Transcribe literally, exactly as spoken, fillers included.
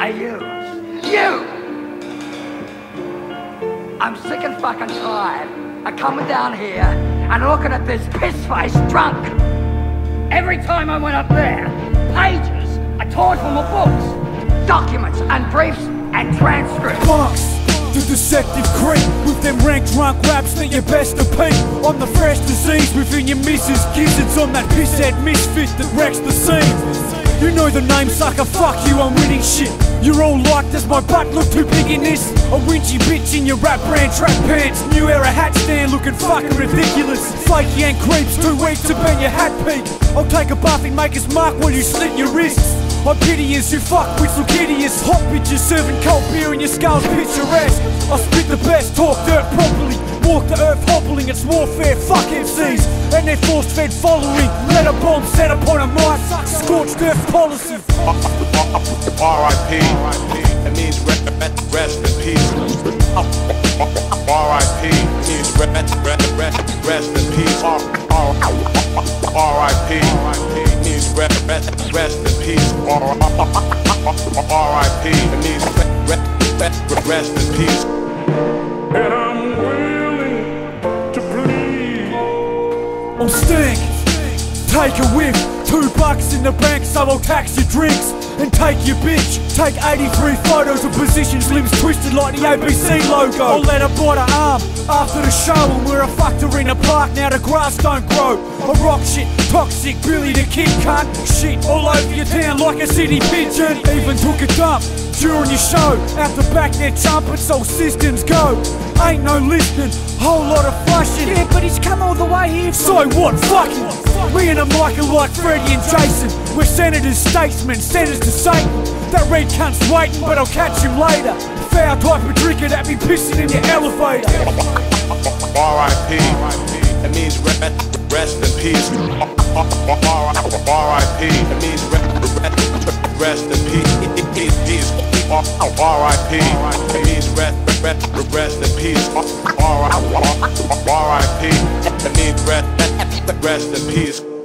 are you. You! I'm sick and fucking tired of coming down here and looking at this piss-faced drunk. Every time I went up there, pages are torn from my books, documents and briefs and transcripts. Punks, the deceptive creep with them rank drunk raps that you're best to peep. I'm the fresh disease within your missus gizzards. I'm that pisshead misfit that wrecks the scene. You know the name, sucker, fuck you, I'm winning shit. You're all like, does my butt look too big in this? A winchy bitch in your rap brand track pants. New era hat stand looking fucking ridiculous. Flaky and creeps, too weak to bend your hat peak. I'll take a buff and make us mark while you slit your wrists. I pity as you fuck with look hideous. Hot bitches serving cold beer in your skull's picturesque. I spit the best, talk dirt properly. Walk the earth hobbling, it's warfare, fuck M Cs and their force-fed following. Let a bomb set upon a mic, scorched earth policy. R I P, it means rest in peace. R I P means rest in peace. R I P means rest in peace. R I P means rest in peace. And I'm willing to plead. I'm stank, take a whiff. Two bucks in the bank so I'll tax your drinks. And take your bitch. Take eighty-three photos of positions, limbs twisted like the A B C logo. I'll let her bite her arm after the show, and we're a fucked her in the park, now the grass don't grow. I rock shit, toxic, Billy the Kid cunt. Shit all over your town like a city pigeon. Even took a dump during your show. Out the back they're chumping so systems go. Ain't no listening, whole lot of flushing. Yeah, but he's come all the way here. So what, fuck it. Me and a Mike are like Freddie and Jason. We're senators, statesmen, senators to Satan. That red cunt's waiting, but I'll catch him later. Foul type of drinker that be pissing in your elevator. R I P, it means rest in peace. R I P, it means rest in peace. R I P, it means rest in peace. R I P, it means rest in peace.